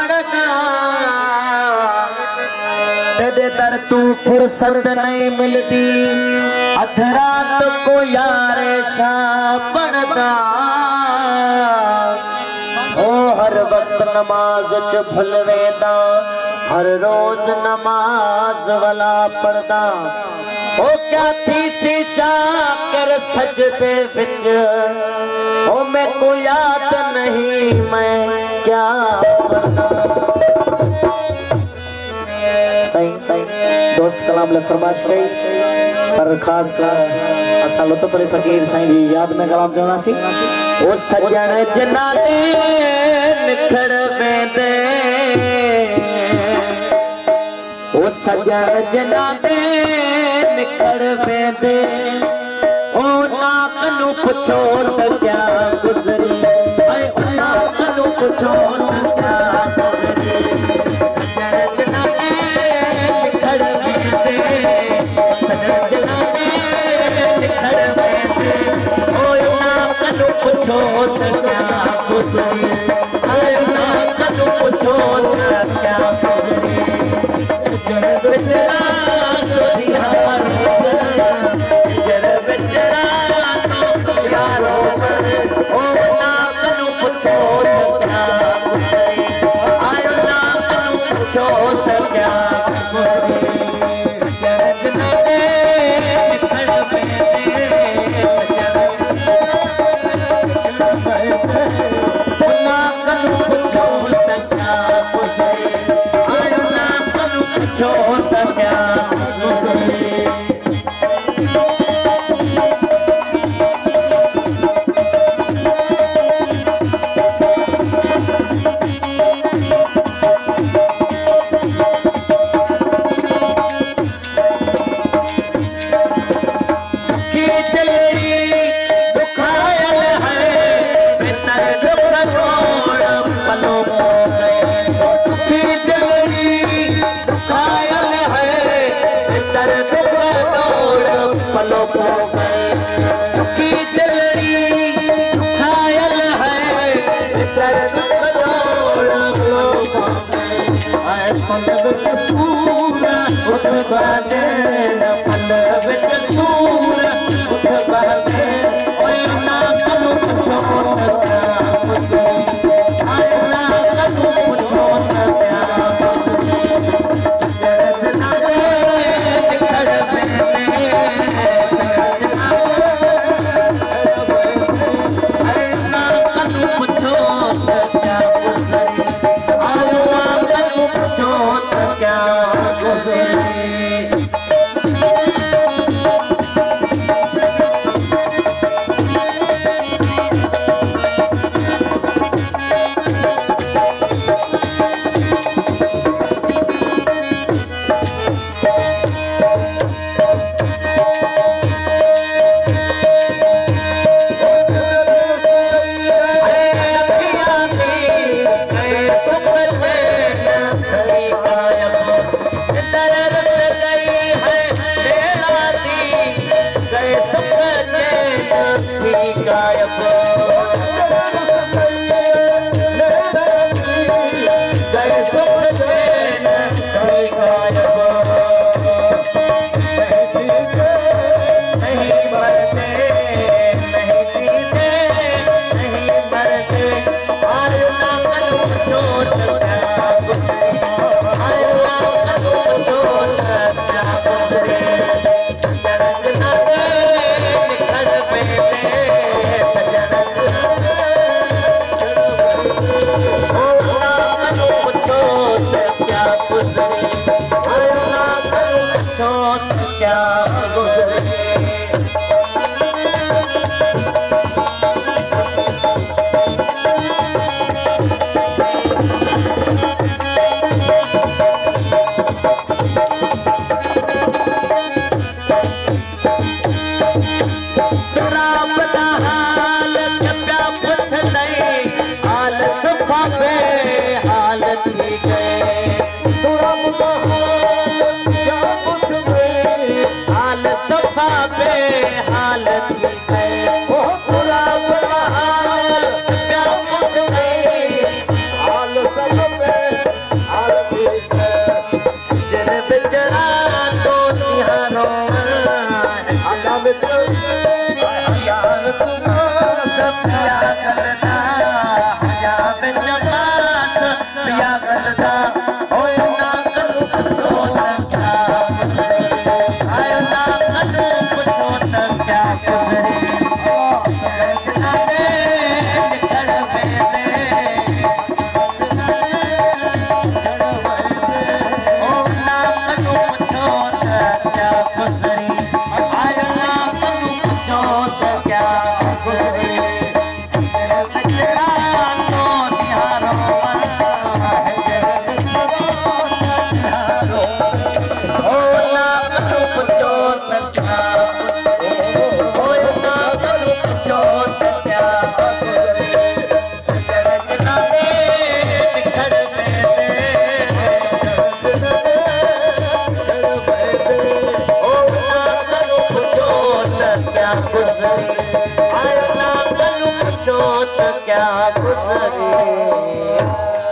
पड़दा तेरे दर तू फुर्सत नहीं मिलती अध रात को यारे शाह पड़दा ओ हर वक्त नमाज च भुल वेंदा हर रोज नमाज वाला पढ़दा ओ क्या थी सी शाकर सजदे विच ओ मैं को याद नहीं मैं क्या पढ़दा। सही सही दोस्त कलाम ले फरमाइश कई पर खास असा लुत्फली फकीर साईं जी याद में कलाम चवंदा सी ओ सजण जना दे निखड़ वेंदे ओ सजण जना दे निखड़ वेंदे ओ नाक नू पुछो त क्या गुजरी ऐ ओ नाक नू पुछो त क्या गुजरी सजण जना दे निखड़ वेंदे सजण जना दे निखड़ वेंदे ओ नाक नू पुछो त क्या गुजरी ऐ नाक नू पुछो त क्या गुजरी क्या गुजरी आए नाक नु पुछो त क्या गुजरी